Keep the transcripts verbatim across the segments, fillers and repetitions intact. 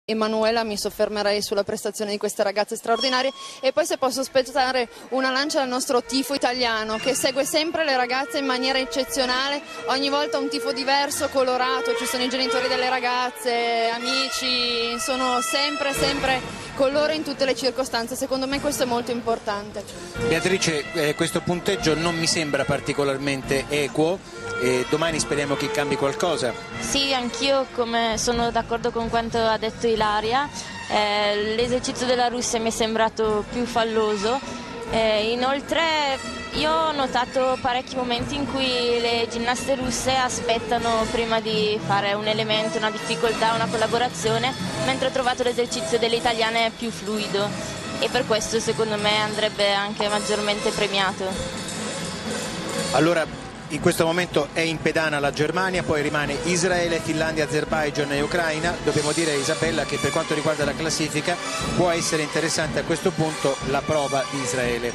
Emanuela, mi soffermerei sulla prestazione di queste ragazze straordinarie e poi se posso spezzare una lancia al nostro tifo italiano che segue sempre le ragazze in maniera eccezionale, ogni volta un tifo diverso, colorato, ci sono i genitori delle ragazze, amici, sono sempre sempre con loro in tutte le circostanze, secondo me questo è molto importante. Beatrice, eh, questo punteggio non mi sembra particolarmente equo. E domani speriamo che cambi qualcosa. Sì, anch'io come sono d'accordo con quanto ha detto Ilaria, eh, l'esercizio della Russia mi è sembrato più falloso, eh, inoltre io ho notato parecchi momenti in cui le ginnaste russe aspettano prima di fare un elemento, una difficoltà, una collaborazione, mentre ho trovato l'esercizio delle italiane più fluido e per questo secondo me andrebbe anche maggiormente premiato. Allora, in questo momento è in pedana la Germania, poi rimane Israele, Finlandia, Azerbaijan e Ucraina. Dobbiamo dire, Isabella, che per quanto riguarda la classifica può essere interessante a questo punto la prova di Israele.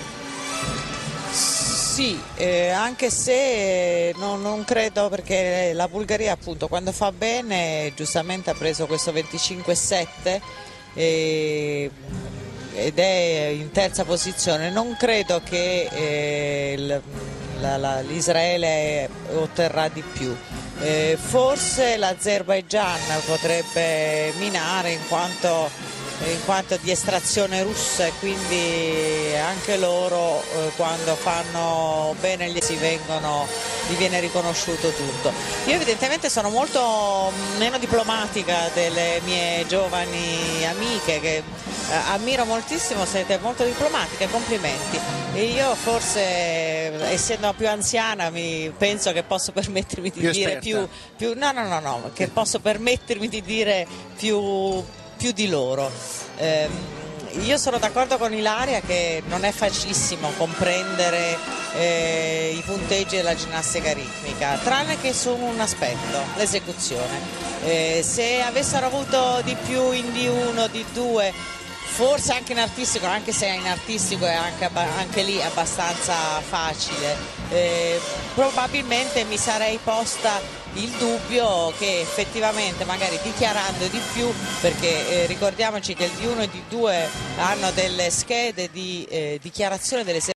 Sì, eh, anche se non, non credo, perché la Bulgaria appunto quando fa bene giustamente ha preso questo venticinque sette e, ed è in terza posizione. Non credo che eh, il, l'Israele otterrà di più, eh, forse l'Azerbaijan potrebbe minare in quanto, in quanto di estrazione russa e quindi anche loro eh, quando fanno bene gli si vengono, gli viene riconosciuto tutto. Io evidentemente sono molto meno diplomatica delle mie giovani amiche che eh, ammiro moltissimo, siete molto diplomatiche, complimenti. E io forse, essendo più anziana, mi penso che posso permettermi di più dire più, più no no no no che posso permettermi di dire più, più di loro. Eh, io sono d'accordo con Ilaria che non è facilissimo comprendere eh, i punteggi della ginnastica ritmica, tranne che su un aspetto, l'esecuzione. Eh, se avessero avuto di più in D uno, D due, forse anche in artistico, anche se in artistico è anche, anche lì abbastanza facile, eh, probabilmente mi sarei posta il dubbio che effettivamente magari dichiarando di più, perché eh, ricordiamoci che il D uno e il D due hanno delle schede di eh, dichiarazione delle